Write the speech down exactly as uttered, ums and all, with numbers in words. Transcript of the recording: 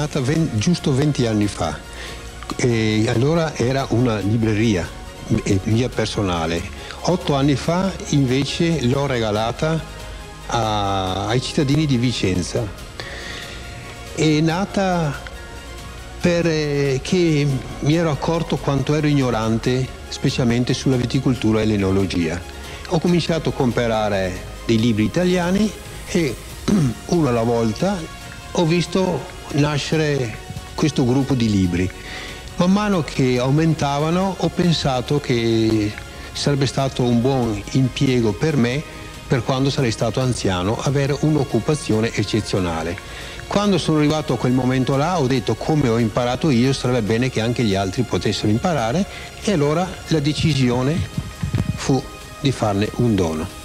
nata venti, giusto venti anni fa, e allora era una libreria mia personale. Otto anni fa invece l'ho regalata a, ai cittadini di Vicenza. È nata perché mi ero accorto quanto ero ignorante, specialmente sulla viticoltura e l'enologia. Ho cominciato a comprare dei libri italiani e uno alla volta ho visto nascere questo gruppo di libri. Man mano che aumentavano ho pensato che sarebbe stato un buon impiego per me, per quando sarei stato anziano, avere un'occupazione eccezionale. Quando sono arrivato a quel momento là ho detto: come ho imparato io, sarebbe bene che anche gli altri potessero imparare, e allora la decisione fu di farne un dono.